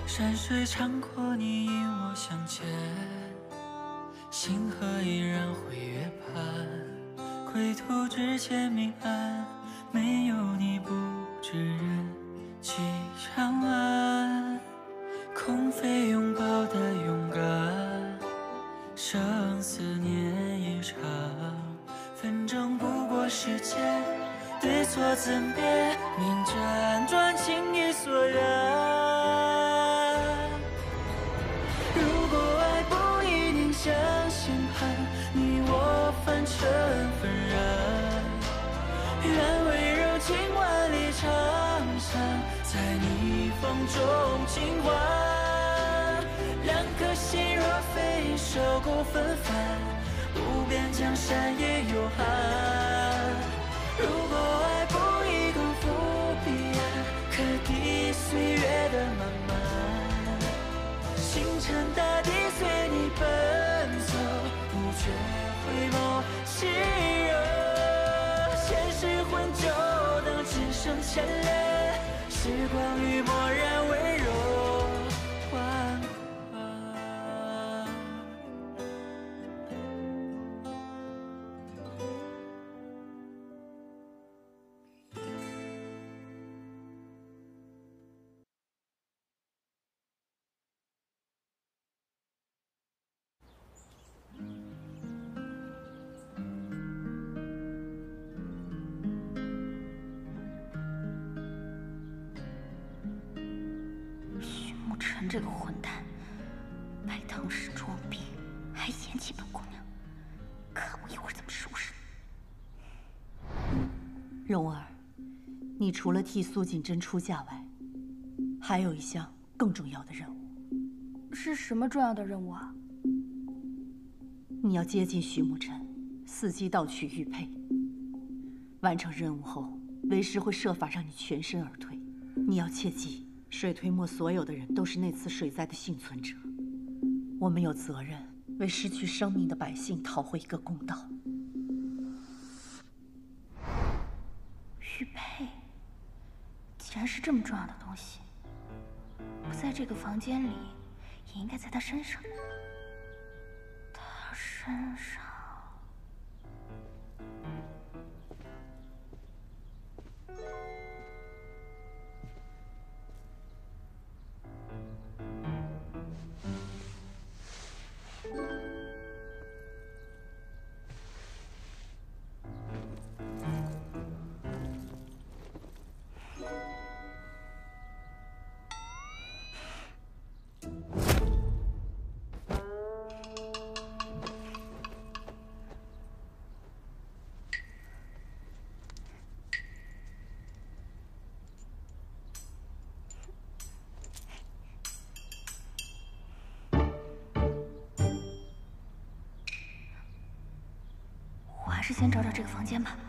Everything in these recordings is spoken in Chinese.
山水长阔，你引我向前，星河依然会月盘，归途之前明暗，没有你不知人迹长安。空飞拥抱的勇敢，生死念一场，纷争不过是间，对错怎别，明辗转情意所愿。如果爱不一定像审判，你我凡尘纷然，愿温柔情万里长山，在逆风中尽欢。两颗心若非受过纷繁，无边江山也有憾。如果爱不一定赴彼岸，可抵岁月的漫漫。星辰大地随你奔走，不觉回眸炽热。前世混酒等今生牵连，时光与蓦然温柔缓缓。 徐沐晨这个混蛋，拜堂时装逼，还嫌弃本姑娘，看我一会儿怎么收拾你！ 蓉儿，你除了替苏锦珍出嫁外，还有一项更重要的任务。 是什么重要的任务啊？ 你要接近徐沐晨，伺机盗取玉佩。完成任务后，为师会设法让你全身而退。你要切记，水推磨所有的人都是那次水灾的幸存者。我们有责任为失去生命的百姓讨回一个公道。 玉佩，既然是这么重要的东西，不在这个房间里，也应该在他身上。他身上。还是先找找这个房间吧。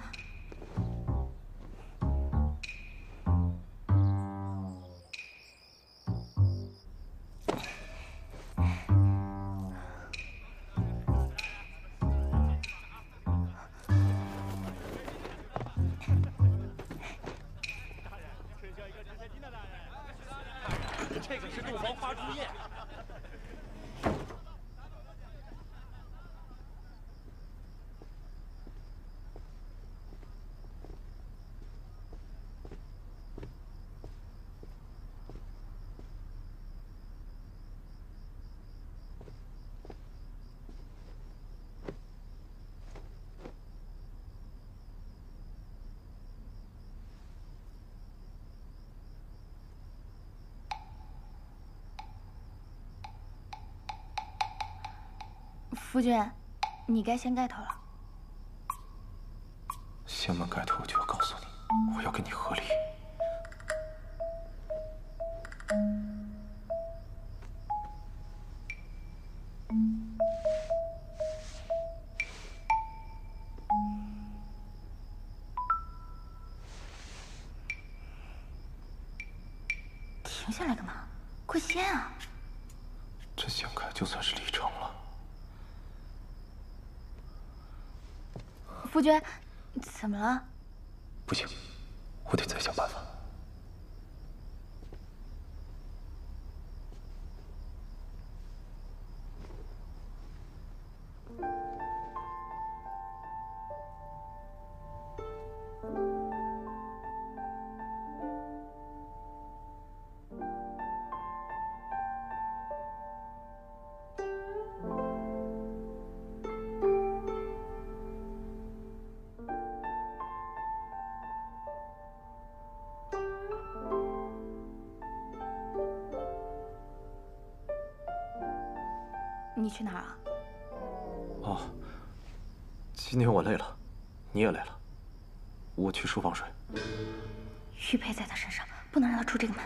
这个是洞房花烛夜。 夫君，你该掀盖头了。 掀完盖头，我就要告诉你，我要跟你和离。 停下来干嘛？快掀啊！ 这掀开就算是离成了。 夫君，怎么了？ 不行，我得再想办法。 你去哪儿啊？ 哦，今天我累了，你也累了，我去书房睡。 玉佩在他身上，不能让他出这个门。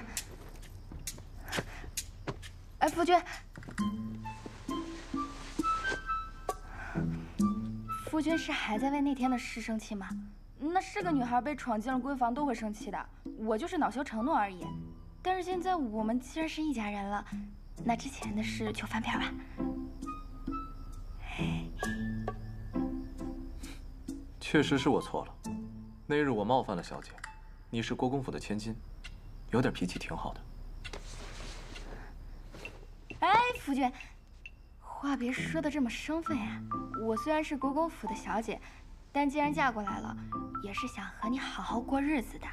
哎，夫君，夫君是还在为那天的事生气吗？那是个女孩被闯进了闺房都会生气的，我就是恼羞成怒而已。但是现在我们既然是一家人了，那之前的事就翻篇吧。 确实是我错了，那日我冒犯了小姐。你是国公府的千金，有点脾气挺好的。 哎，夫君，话别说的这么生分呀。我虽然是国公府的小姐，但既然嫁过来了，也是想和你好好过日子的。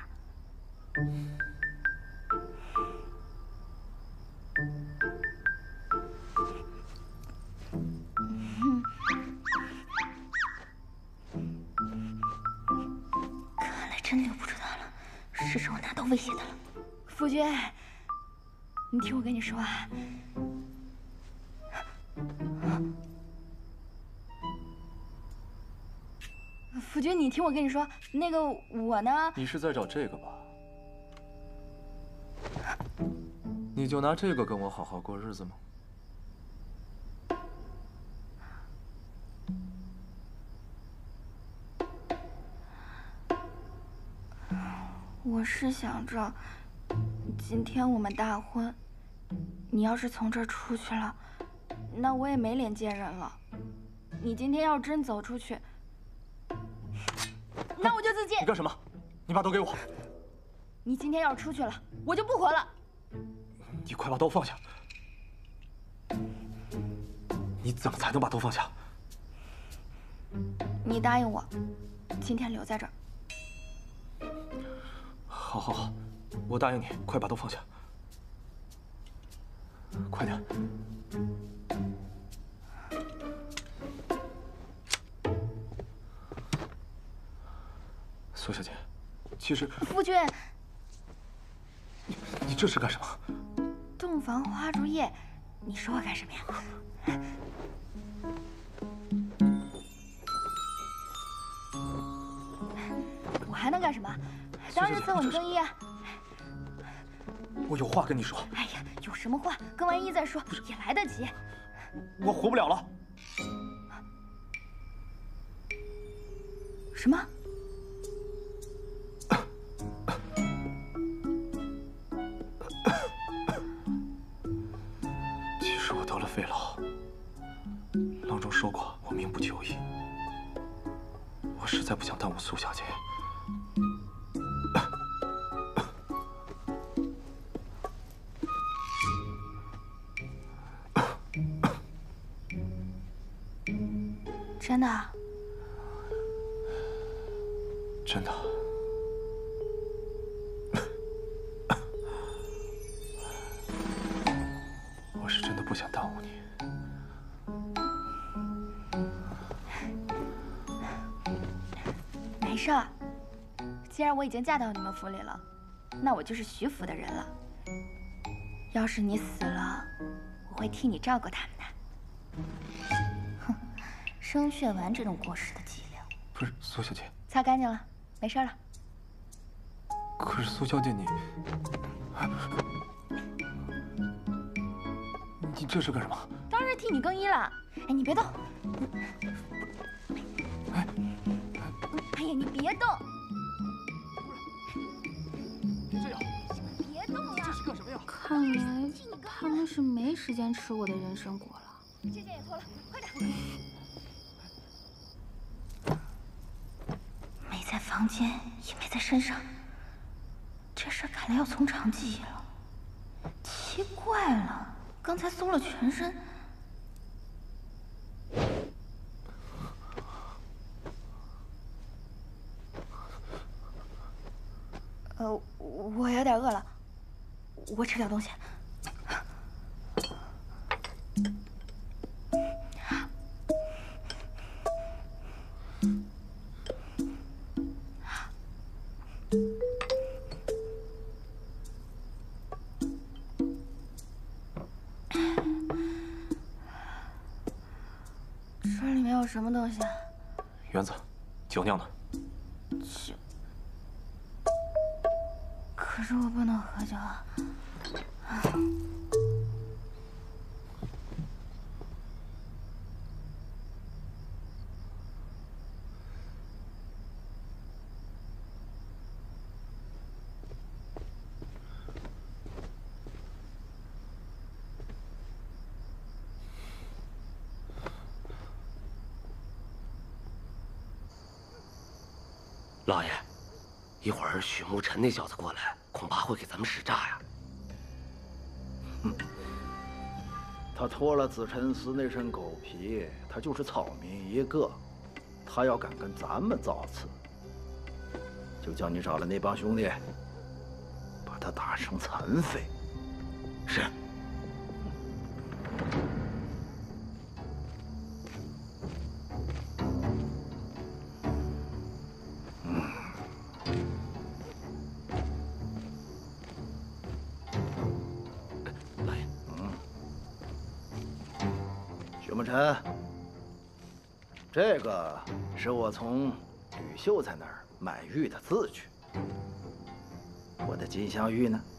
看来真留不住他了，是时候拿刀威胁他了。夫君，你听我跟你说啊。夫君，你听我跟你说，那个我呢？ 你是在找这个吧？你就拿这个跟我好好过日子吗？ 我是想着，今天我们大婚，你要是从这儿出去了，那我也没脸见人了。你今天要真走出去，那我就自尽。 你干什么？你把刀给我！ 你今天要出去了，我就不活了。 你快把刀放下！你怎么才能把刀放下？ 你答应我，今天留在这儿。 好，好，好，我答应你，快把刀放下，快点。苏小姐，其实夫君， 你这是干什么？ 洞房花烛夜，你说我干什么呀？我还能干什么？当然伺候你更衣啊！ 我有话跟你说。 哎呀，有什么话更完衣再说，也来得及。 我活不了了。 什么？ 其实我得了肺痨，郎中说过我命不久矣。我实在不想耽误苏小姐。 真的？ 真的。我是真的不想耽误你。 没事儿，既然我已经嫁到你们府里了，那我就是徐府的人了。要是你死了，我会替你照顾他们的。哼，生血丸这种过时的伎俩。 不是苏小姐， 擦干净了，没事了。 可是苏小姐你这是干什么？ 当然是替你更衣了。哎，你别动。 哎呀，你别动。 别这样！ 别动了。 这是干什么呀？ 看来他们是没时间吃我的人参果了。 这件也脱了，快点。没在房间，也没在身上，这事看来要从长计议了。奇怪了，刚才搜了全身。我有点饿了，我吃点东西。 什么东西？ 园子，酒酿的。 酒。可是我不能喝酒啊。 老爷，一会儿许慕辰那小子过来，恐怕会给咱们使诈呀。 他脱了紫宸寺那身狗皮，他就是草民一个。他要敢跟咱们造次，就叫你找了那帮兄弟，把他打成残废。 是。 许慕辰，这个是我从吕秀才那儿买玉的字据。我的金镶玉呢？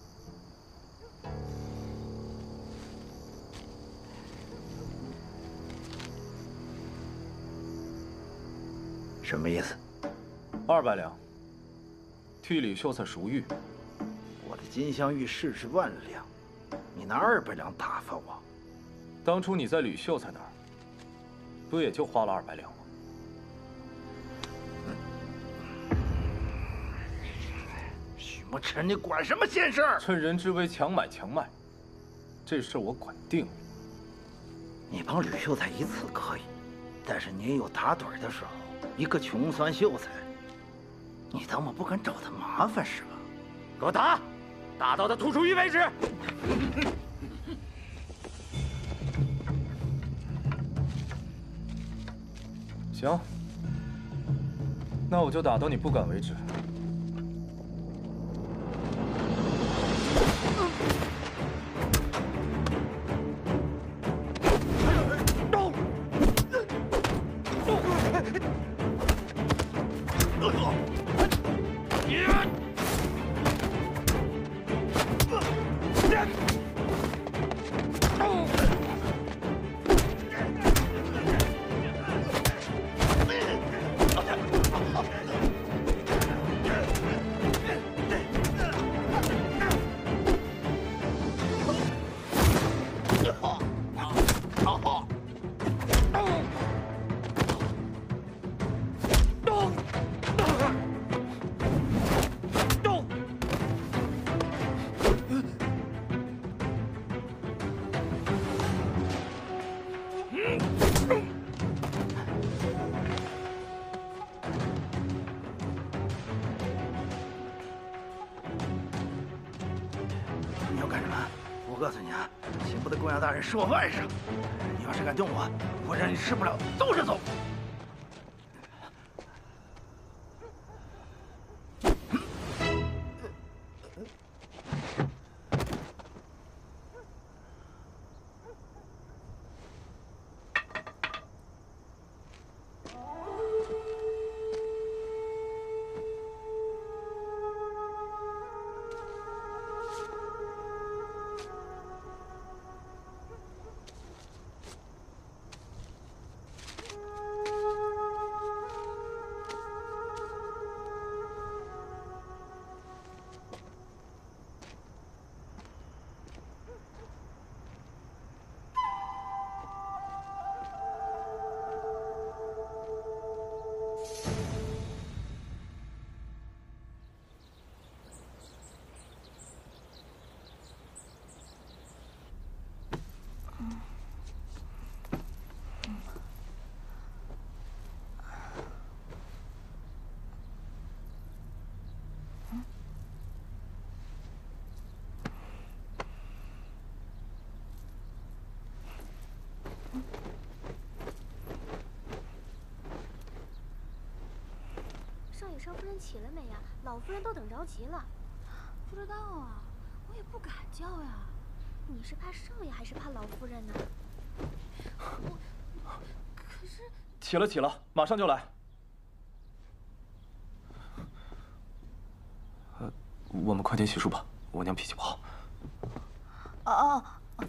什么意思 ？200两，替李秀才赎玉。 我的金镶玉市值10000两，你拿200两打发我？ 当初你在吕秀才那儿，不也就花了200两吗？ 许慕辰，你管什么闲事？ 趁人之危，强买强卖，这事我管定了。 你帮吕秀才一次可以，但是你也有打盹的时候。一个穷酸秀才，你当我不敢找他麻烦是吧？ 给我打，打到他吐出玉为止。 行，那我就打到你不敢为止。 是我外甥，你要是敢动我，我让你吃不了兜着走。 少爷少夫人起了没呀？老夫人都等着急了。 不知道啊，我也不敢叫呀。 你是怕少爷还是怕老夫人呢？ 可是起了起了，马上就来。我们快点洗漱吧，我娘脾气不好。 哦。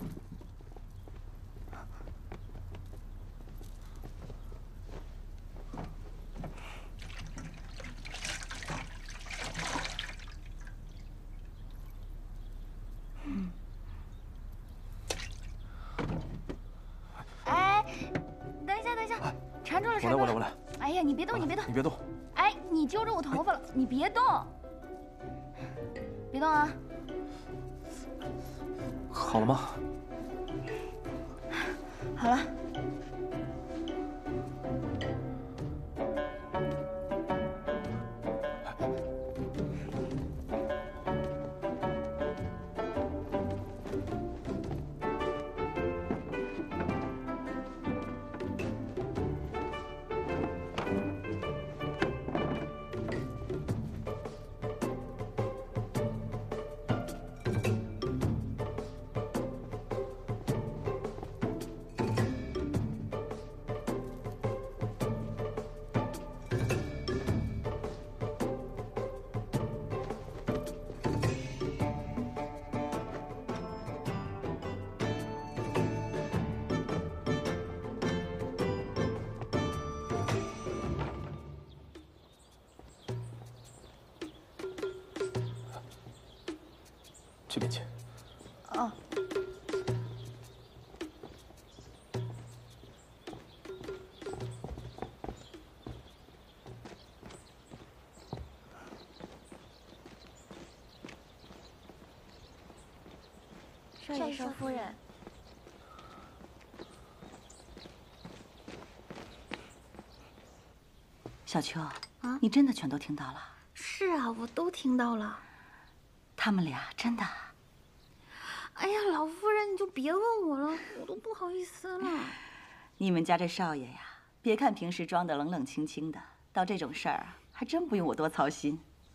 哎，等一下，缠住了，缠住了！ 我来。 哎呀，你别动！ 你别动！ 哎，你揪着我头发了，你别动！别动啊！ 好了吗？ 好了。 这边请。 哦。少爷少夫人。 小秋，你真的全都听到了？ 是啊，我都听到了。 他们俩真的…… 哎呀，老夫人，你就别问我了，我都不好意思了。 你们家这少爷呀，别看平时装的冷冷清清的，到这种事儿啊，还真不用我多操心。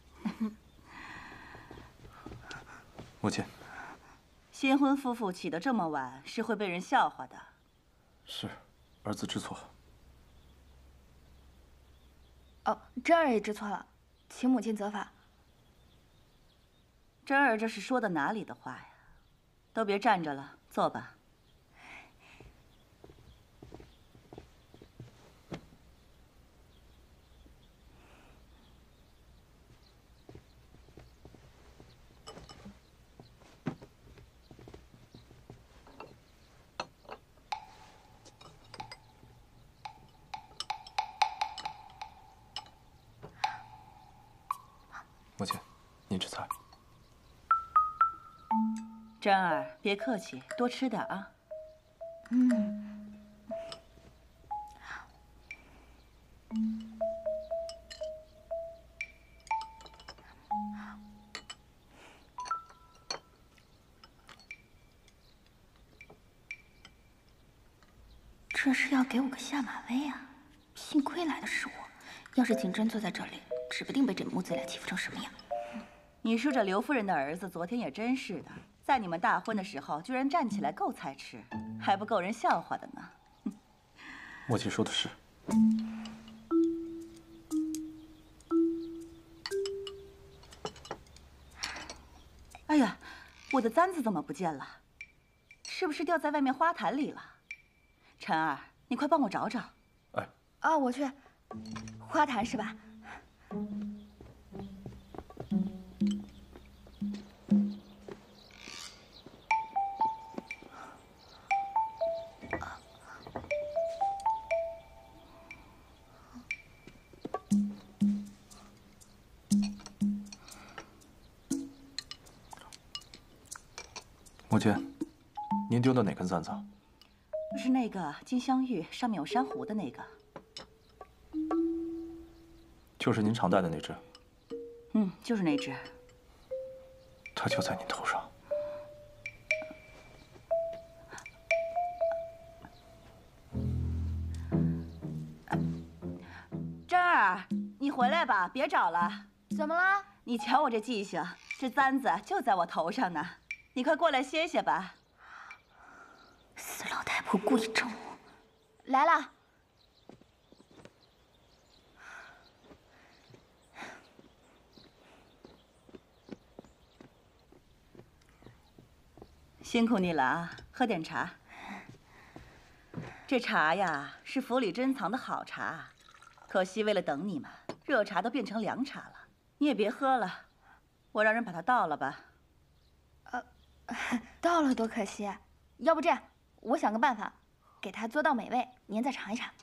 母亲， 新婚夫妇起得这么晚，是会被人笑话的。 是，儿子知错。 哦，真儿也知错了，请母亲责罚。 真儿这是说的哪里的话呀？都别站着了，坐吧。 母亲，您吃菜。 真儿，别客气，多吃点啊。 这是要给我个下马威啊！幸亏来的是我，要是景真坐在这里，指不定被这母子俩欺负成什么样。 你说这刘夫人的儿子昨天也真是的，在你们大婚的时候居然站起来够菜吃，还不够人笑话的呢。 母亲说的是。 哎呀，我的簪子怎么不见了？是不是掉在外面花坛里了？晨儿，你快帮我找找。 哎。 啊，我去。花坛是吧？ 母亲，您丢的哪根簪子？ 就是那个金镶玉，上面有珊瑚的那个。 就是您常戴的那只。 就是那只。 它就在您头上。 真儿，你回来吧，别找了。 怎么了？ 你瞧我这记性，这簪子就在我头上呢。你快过来歇歇吧。 死老太婆故意整我。来了。 辛苦你了啊，喝点茶。这茶呀，是府里珍藏的好茶，可惜为了等你们，热茶都变成凉茶了。你也别喝了，我让人把它倒了吧。 倒了多可惜。要不这样，我想个办法，给它做到美味，您再尝一尝。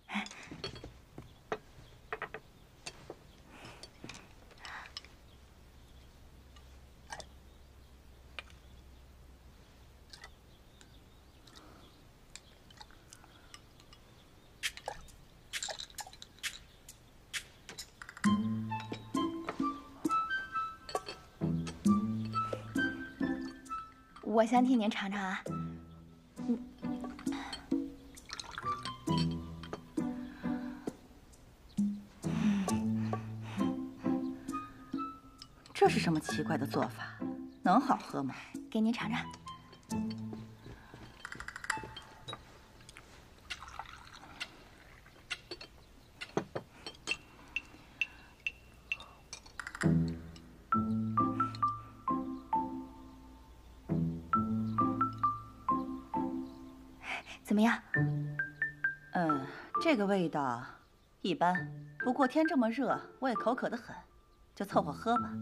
我先替您尝尝啊。 这是什么奇怪的做法？能好喝吗？ 给您尝尝。怎么样？ 这个味道一般，不过天这么热，我也口渴得很，就凑合喝吧。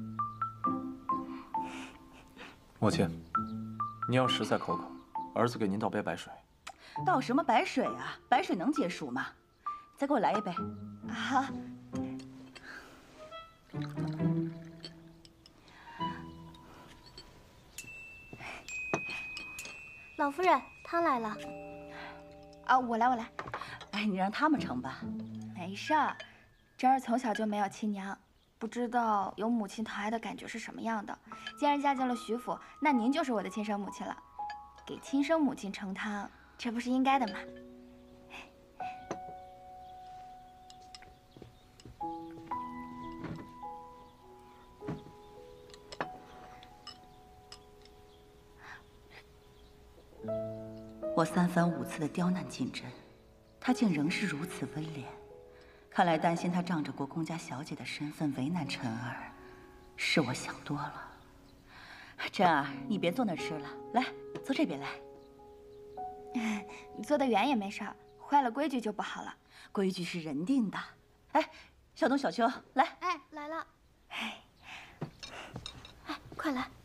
母亲，您要实在口渴，儿子给您倒杯白水。 倒什么白水啊？白水能解暑吗？再给我来一杯。 好。 老夫人，汤来了。 啊，我来。 哎，你让他们盛吧。 没事儿，侄儿从小就没有亲娘，不知道有母亲疼爱的感觉是什么样的。既然嫁进了徐府，那您就是我的亲生母亲了。给亲生母亲盛汤，这不是应该的吗？ 我3番5次的刁难进珍，她竟仍是如此温怜。看来担心她仗着国公家小姐的身份为难辰儿，是我想多了。珍儿，你别坐那儿吃了，来，坐这边来。 坐得远也没事儿，坏了规矩就不好了。 规矩是人定的。哎，小东、小秋，来。 哎，来了。哎，快来。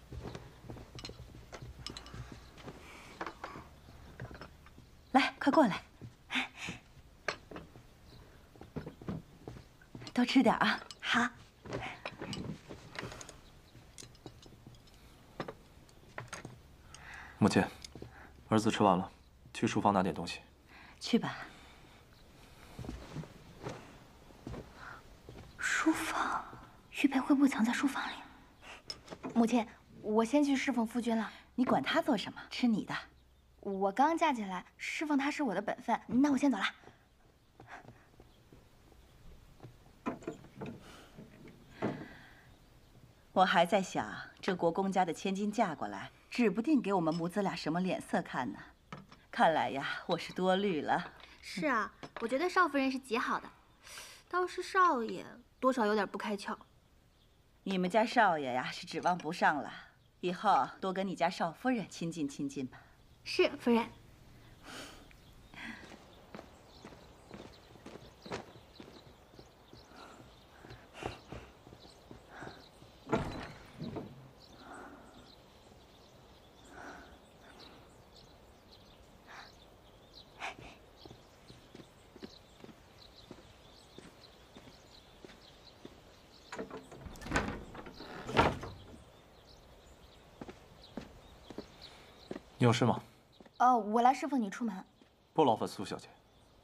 来，快过来。多吃点啊。 好。 母亲，儿子吃完了，去书房拿点东西。 去吧。 书房，玉佩会不会藏在书房里？母亲，我先去侍奉夫君了。 你管他做什么？吃你的。 我刚嫁进来，侍奉他是我的本分。那我先走了。 我还在想，这国公家的千金嫁过来，指不定给我们母子俩什么脸色看呢。看来呀，我是多虑了。 是啊，我觉得少夫人是极好的，倒是少爷多少有点不开窍。 你们家少爷呀，是指望不上了。以后多跟你家少夫人亲近亲近吧。 是，夫人。 你有事吗？ 我来侍奉你出门。 不劳烦苏小姐。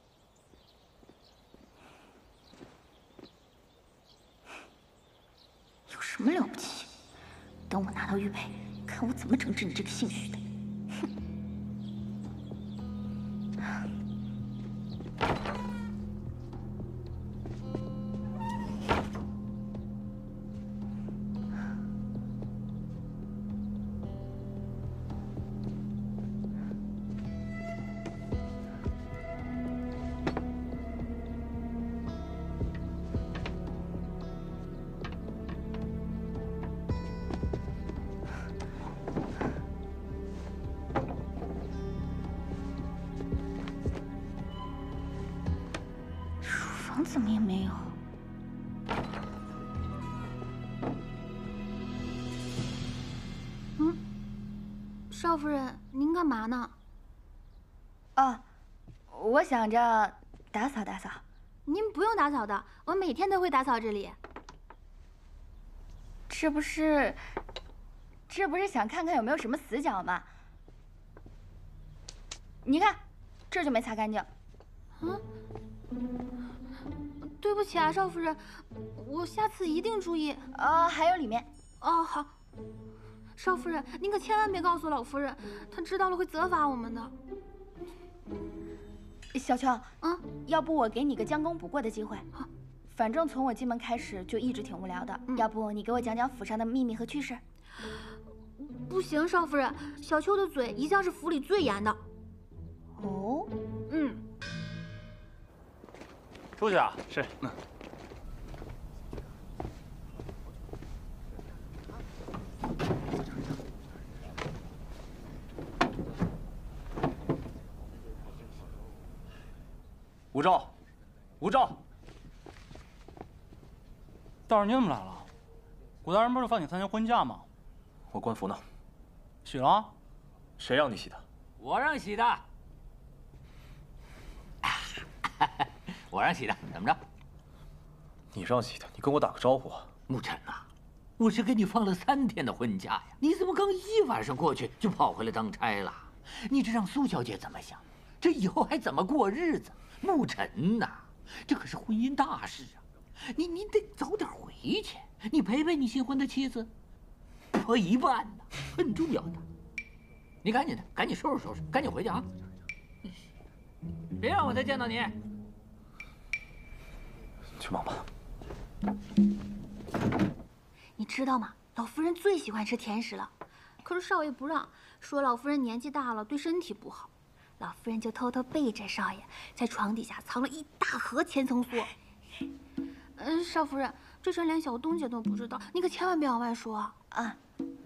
有什么了不起？等我拿到玉佩，看我怎么整治你这个姓徐的！哼！ 怎么也没有？ 嗯，少夫人，您干嘛呢？ 哦，我想着打扫打扫。 您不用打扫的，我每天都会打扫这里。 这不是想看看有没有什么死角吗？你看，这就没擦干净。 嗯，对不起啊，少夫人，我下次一定注意。 还有里面。 哦，好。少夫人，您可千万别告诉老夫人，她知道了会责罚我们的。 小秋，要不我给你个将功补过的机会。好，反正从我进门开始就一直挺无聊的，要不你给我讲讲府上的秘密和趣事？ 不行，少夫人，小秋的嘴一向是府里最严的。 哦， 出去啊！ 是。吴兆，吴兆， 道士你怎么来了？古大人不是放你参加婚嫁吗？ 我官服呢？ 洗了？ 谁让你洗的？ 我让洗的。我让洗的，怎么着？ 你让洗的，你跟我打个招呼啊！ 沐尘呐，我是给你放了3天的婚假呀，你怎么刚一晚上过去就跑回来当差了？你这让苏小姐怎么想？这以后还怎么过日子？沐尘呐，这可是婚姻大事啊，你得早点回去，你陪陪你新婚的妻子，陪伴呐，很重要的。你赶紧的，赶紧收拾收拾，赶紧回去啊！别让我再见到你。 去忙吧。 你知道吗？老夫人最喜欢吃甜食了，可是少爷不让，说老夫人年纪大了，对身体不好。老夫人就偷偷背着少爷，在床底下藏了一大盒千层酥。少夫人，这事连小东姐都不知道，你可千万别往外说啊！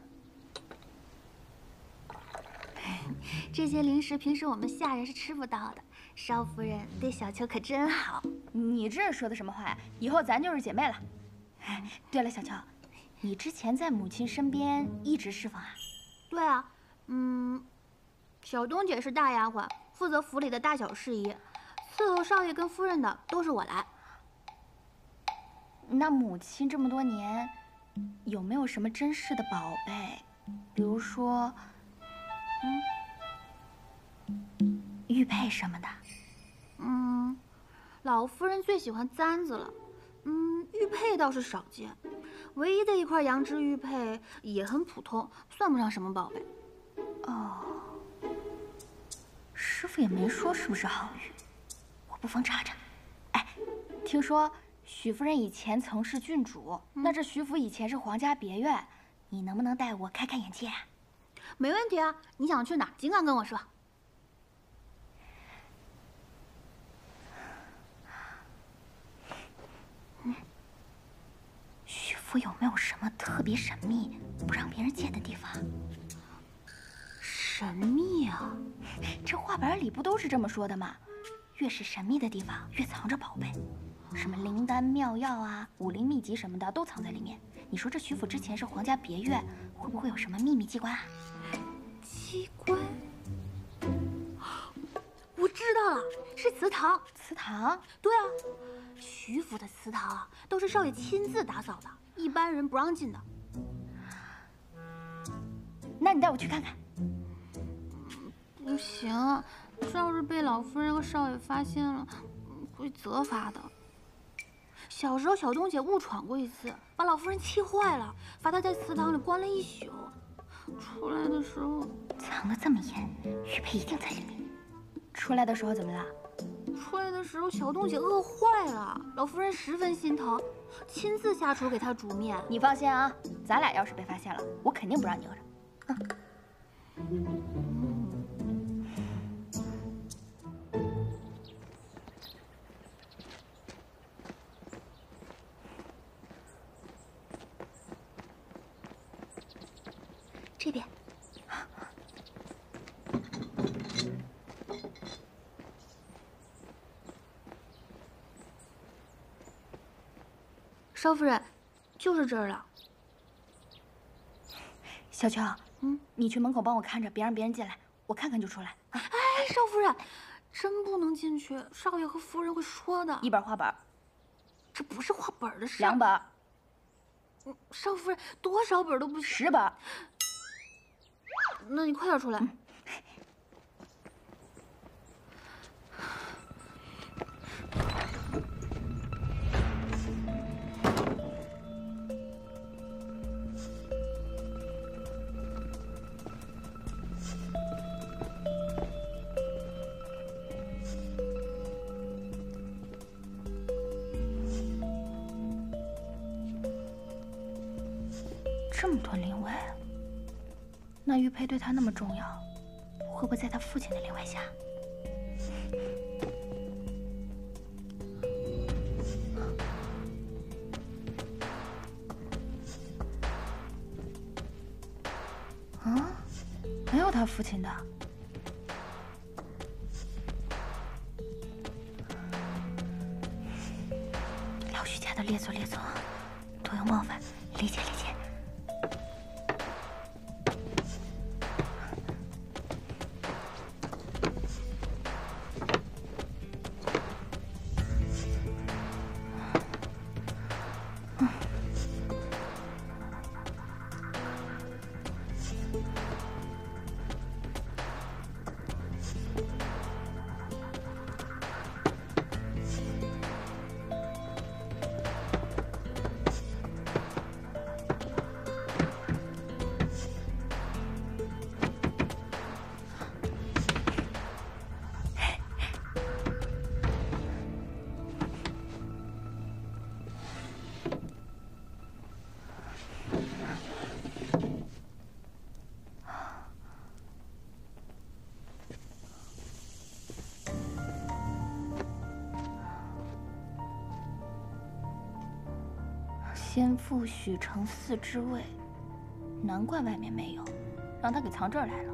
这些零食平时我们下人是吃不到的，少夫人对小秋可真好。 你这说的什么话呀？以后咱就是姐妹了。对了，小秋，你之前在母亲身边一直侍奉啊？ 对啊，小东姐是大丫鬟，负责府里的大小事宜，伺候少爷跟夫人的都是我来。 那母亲这么多年，有没有什么珍视的宝贝？比如说，玉佩什么的？ 老夫人最喜欢簪子了，玉佩倒是少见，唯一的一块羊脂玉佩也很普通，算不上什么宝贝。 哦，师傅也没说是不是好玉，我不妨查查。哎，听说许夫人以前曾是郡主，那这徐府以前是皇家别院，你能不能带我开开眼界啊？ 没问题啊，你想去哪儿，尽管跟我说。 徐府有没有什么特别神秘、不让别人见的地方？ 神秘啊？ 这画本里不都是这么说的吗？越是神秘的地方，越藏着宝贝，什么灵丹妙药啊、武林秘籍什么的都藏在里面。你说这徐府之前是皇家别院，会不会有什么秘密机关啊？ 机关？我知道了，是祠堂。 祠堂？ 对啊，徐府的祠堂啊，都是少爷亲自打扫的，一般人不让进的。 那你带我去看看。 不行，要是被老夫人和少爷发现了，会责罚的。小时候小东姐误闯过一次，把老夫人气坏了，罚她在祠堂里关了1宿。出来的时候藏得这么严，玉佩一定在里面。出来的时候怎么了？ 出来的时候小东姐饿坏了，老夫人十分心疼，亲自下厨给她煮面。 你放心啊，咱俩要是被发现了，我肯定不让你饿着。 这边。 少夫人，就是这儿了。 小秋，你去门口帮我看着，别让别人进来，我看看就出来。 哎，少夫人，真不能进去，少爷和夫人会说的。 1本画本， 这不是画本的事。 2本。 少夫人，多少本都不行。 10本。 那你快点出来。 这么多灵位，那玉佩对他那么重要，会不会在他父亲的灵位下？没有他父亲的。老徐家的列祖，多有冒犯，理解。先父许承嗣之位，难怪外面没有，让他给藏这儿来了。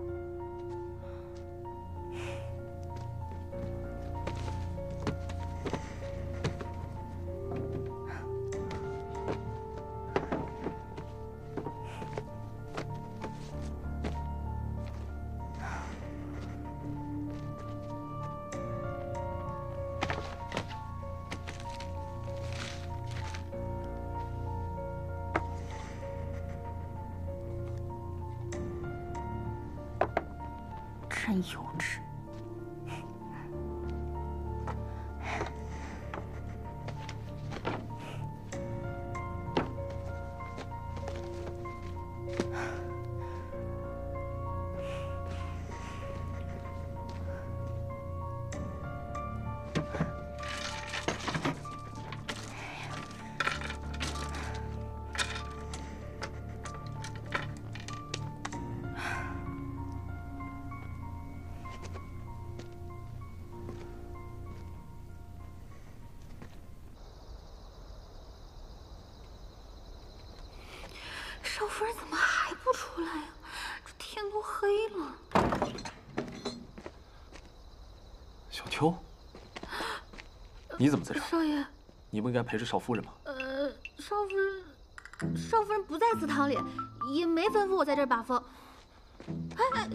真幼稚！少夫人怎么还不出来呀？这天都黑了。 小秋，你怎么在这儿？ 少爷， 你不应该陪着少夫人吗？ 少夫人不在祠堂里，也没吩咐我在这儿把风。哎，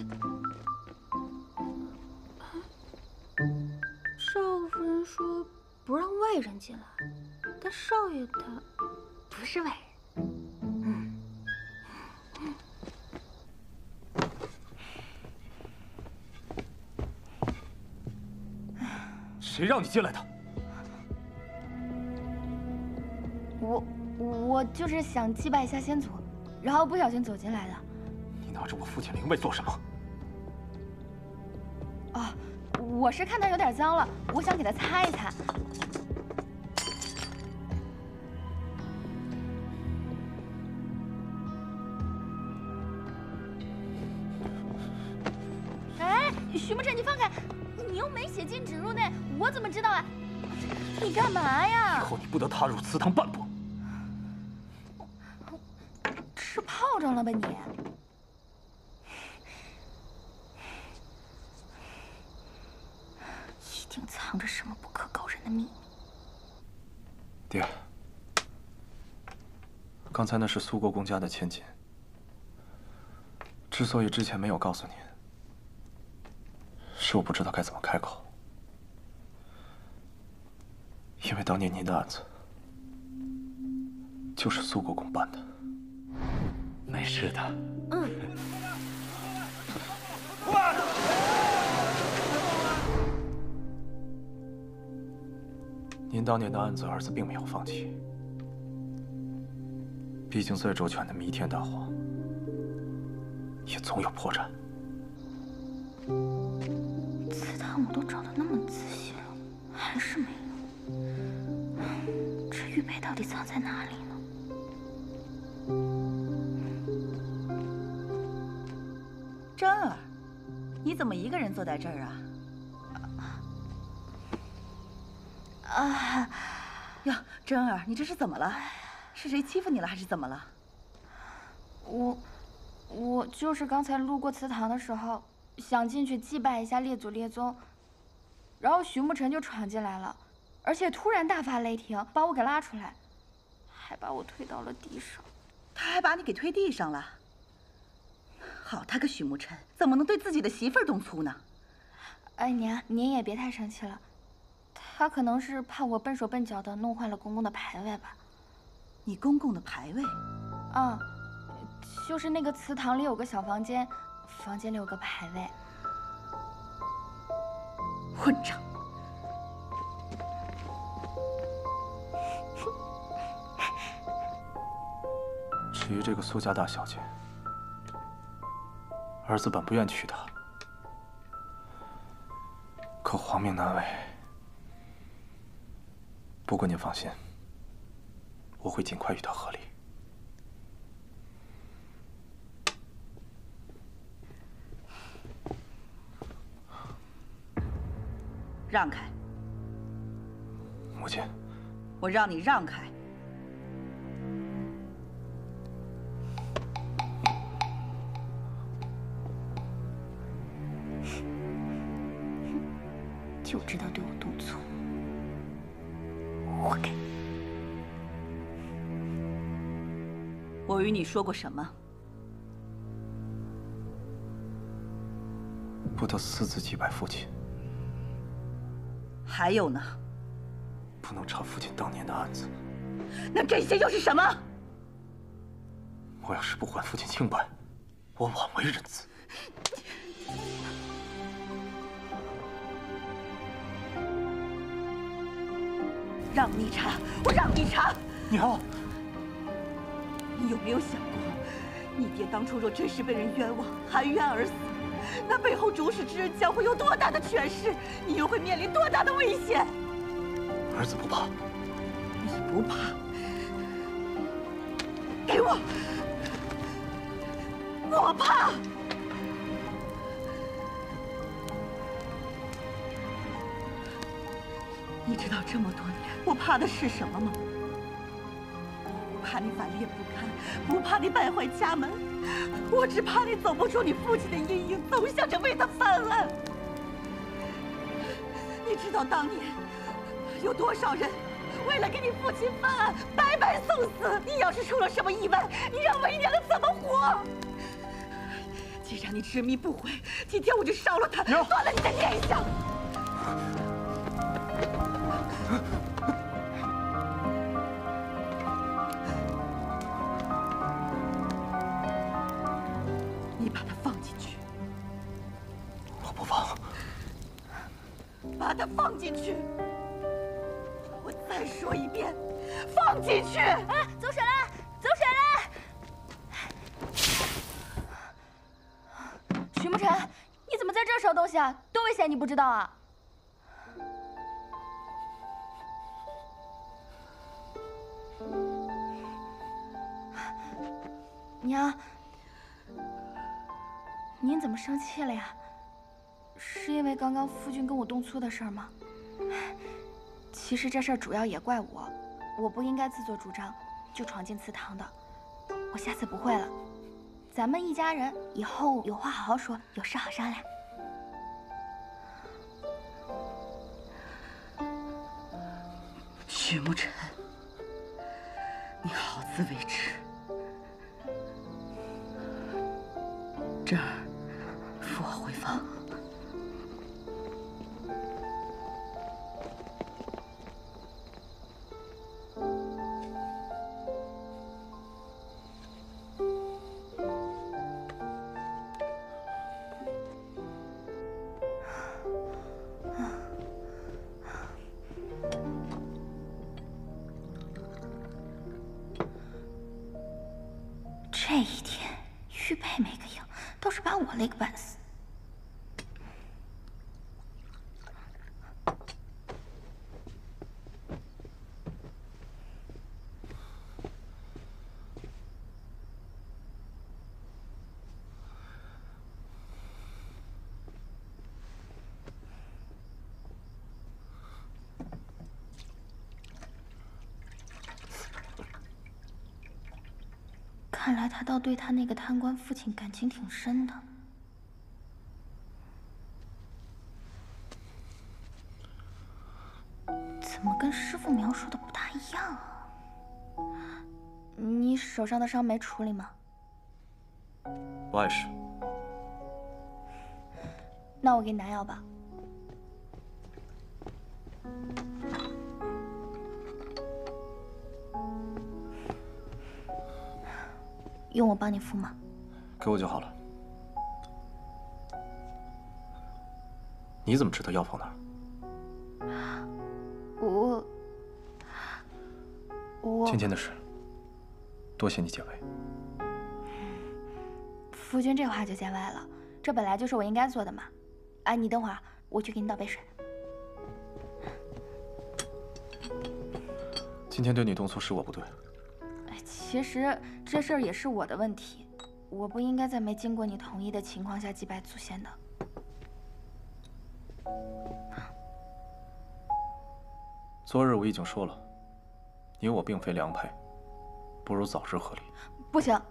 少夫人说不让外人进来，但少爷他不是外人。 谁让你进来的？ 我就是想祭拜一下先祖，然后不小心走进来的。 你拿着我父亲灵位做什么？ 哦，我是看它有点脏了，我想给它擦一擦。哎，徐慕辰，你放开！你又没写禁止入内，我怎么知道啊？你干嘛呀？ 以后你不得踏入祠堂半步。 吃炮仗了吧你？一定藏着什么不可告人的秘密。 爹， 刚才那是苏国公家的千金。之所以之前没有告诉您，是我不知道该怎么开口。因为当年您的案子就是苏国公办的。 没事的。 您当年的案子，儿子并没有放弃。毕竟再周全的弥天大谎，也总有破绽。 祠堂我都找得那么仔细了，还是没有。这玉佩到底藏在哪里呢？ 真儿，你怎么一个人坐在这儿啊？哟，真儿，你这是怎么了？是谁欺负你了，还是怎么了？ 我就是刚才路过祠堂的时候，想进去祭拜一下列祖列宗，然后徐沐晨就闯进来了，而且突然大发雷霆，把我给拉出来，还把我推到了地上。 他还把你给推地上了？好他个徐沐晨，怎么能对自己的媳妇儿动粗呢？ 哎娘，您也别太生气了。他可能是怕我笨手笨脚的弄坏了公公的牌位吧。 你公公的牌位？ 啊，就是那个祠堂里有个小房间，房间里有个牌位。 混账！ 至于这个苏家大小姐，儿子本不愿娶她，可皇命难违。不过您放心，我会尽快与她和离。 让开！ 母亲， 我让你让开！ 就知道对我动粗，活该！ 我与你说过什么？ 不得私自祭拜父亲。 还有呢？ 不能查父亲当年的案子。 那这些又是什么？ 我要是不还父亲清白，我枉为人子。 让你查，我让你查！ 娘， 你有没有想过，你爹当初若真是被人冤枉，含冤而死，那背后主使之人将会有多大的权势？你又会面临多大的危险？ 儿子不怕。 你不怕？给我！我怕！你知道这么多年我怕的是什么吗？不怕你反脸不堪，不怕你败坏家门，我只怕你走不出你父亲的阴影，总想着为他翻案。你知道当年有多少人为了给你父亲翻案，白白送死？你要是出了什么意外，你让为娘的怎么活？既然你执迷不悔，今天我就烧了他，断了你的念想。你把它放进去。 我不放。 把它放进去。我再说一遍，放进去！ 啊，走水了，走水了！徐沐晨，你怎么在这儿烧东西啊？多危险，你不知道啊？娘，您怎么生气了呀？是因为刚刚夫君跟我动粗的事儿吗？其实这事儿主要也怪我，我不应该自作主张就闯进祠堂的，我下次不会了。咱们一家人以后有话好好说，有事好商量。 徐沐晨，你好自为之。 这儿，付我回房。 这一天，玉佩没个影，倒是把我累个半死。看来他倒对他那个贪官父亲感情挺深的。怎么跟师傅描述的不大一样啊？你手上的伤没处理吗？ 不碍事。 那我给你拿药吧。用我帮你敷吗？ 给我就好了。你怎么知道药放哪儿？ 我今天的事，多谢你解围。 夫君这话就见外了，这本来就是我应该做的嘛。哎，你等会儿，我去给你倒杯水。 今天对你动粗是我不对。 其实这事儿也是我的问题，我不应该在没经过你同意的情况下祭拜祖先的。 昨日我已经说了，你我并非良配，不如早日和离。 不行。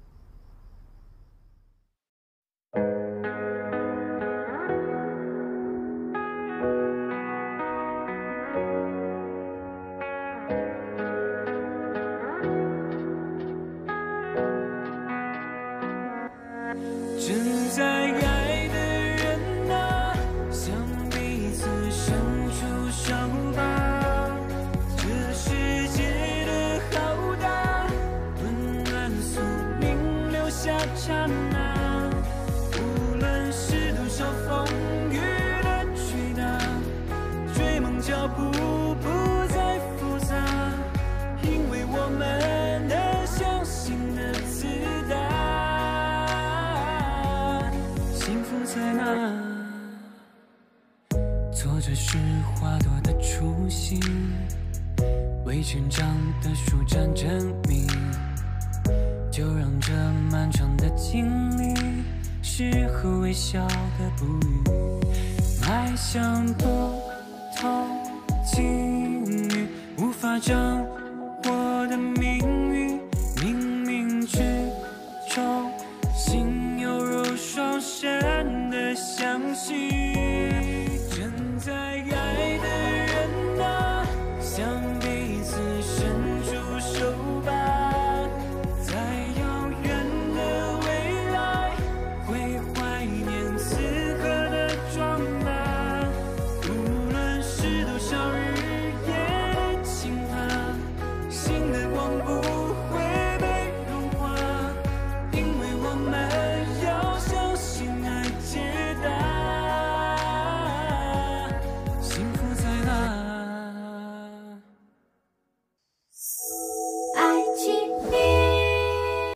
正在爱的人啊，向彼此伸出手吧。这世界的浩大，温暖宿命留下刹那。无论是多少风雨的吹打，追梦脚步不再复杂，因为我们的相信的自大。在哪？做着是花朵的雏形，为成长的树站证明。就让这漫长的经历适合微笑的哺育，迈向不同境遇，无法掌